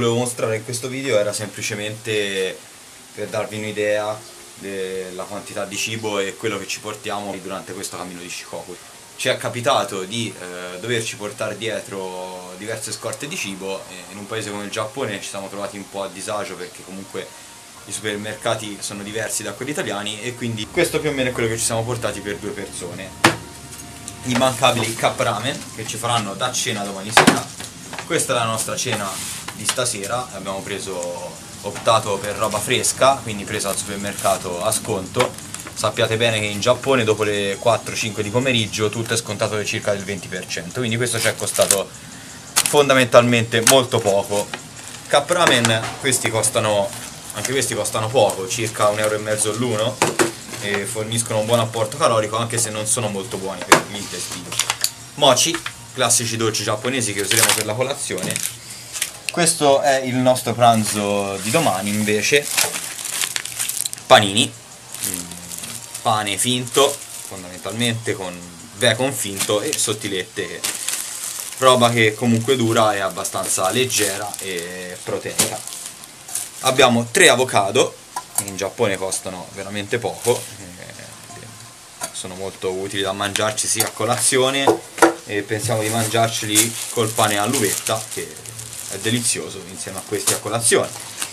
volevo mostrare in questo video era semplicemente per darvi un'idea della quantità di cibo e quello che ci portiamo durante questo cammino di Shikoku. Ci è capitato di doverci portare dietro diverse scorte di cibo e in un paese come il Giappone ci siamo trovati un po' a disagio perché comunque i supermercati sono diversi da quelli italiani e quindi questo più o meno è quello che ci siamo portati per 2 persone. Gli immancabili cup ramen che ci faranno da cena domani sera. Questa è la nostra cena di stasera, abbiamo optato per roba fresca, quindi presa al supermercato a sconto. Sappiate bene che in Giappone dopo le 4-5 di pomeriggio tutto è scontato per circa del 20%, quindi questo ci è costato fondamentalmente molto poco. Cup ramen, anche questi costano poco, circa 1,5 € l'uno, e forniscono un buon apporto calorico anche se non sono molto buoni per gli intestini. Mochi, classici dolci giapponesi che useremo per la colazione. Questo è il nostro pranzo di domani invece. Panini, pane finto fondamentalmente con bacon finto e sottilette, roba che comunque dura, è abbastanza leggera e proteica. Abbiamo 3 avocado, in Giappone costano veramente poco, sono molto utili da mangiarci sia a colazione e pensiamo di mangiarceli col pane all'uvetta che è delizioso insieme a questi a colazione.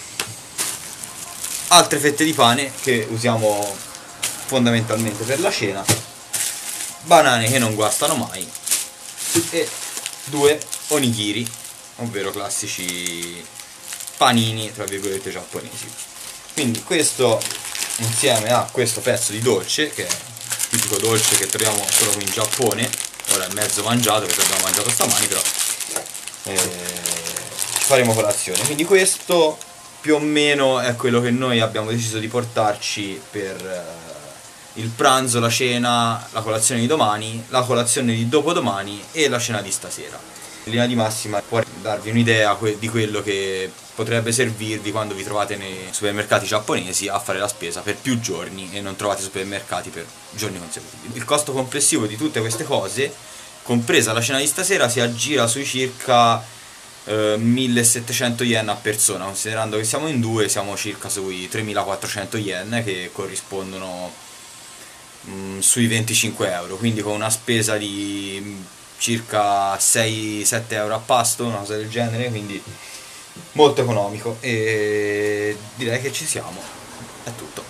Altre fette di pane che usiamo fondamentalmente per la cena, banane che non guastano mai e 2 onigiri, ovvero classici panini tra virgolette giapponesi. Quindi questo insieme a questo pezzo di dolce, che è il tipico dolce che troviamo solo qui in Giappone, ora è mezzo mangiato perché abbiamo mangiato stamani, però ci faremo colazione. Quindi questo più o meno è quello che noi abbiamo deciso di portarci per il pranzo, la cena, la colazione di domani, la colazione di dopodomani e la cena di stasera. In linea di massima può darvi un'idea di quello che potrebbe servirvi quando vi trovate nei supermercati giapponesi a fare la spesa per più giorni e non trovate supermercati per giorni consecutivi. Il costo complessivo di tutte queste cose, compresa la cena di stasera, si aggira sui circa 1700 yen a persona. Considerando che siamo in 2, siamo circa sui 3400 yen, che corrispondono sui 25 €, quindi con una spesa di circa 6-7 € a pasto, una cosa del genere, quindi molto economico, e direi che ci siamo, è tutto.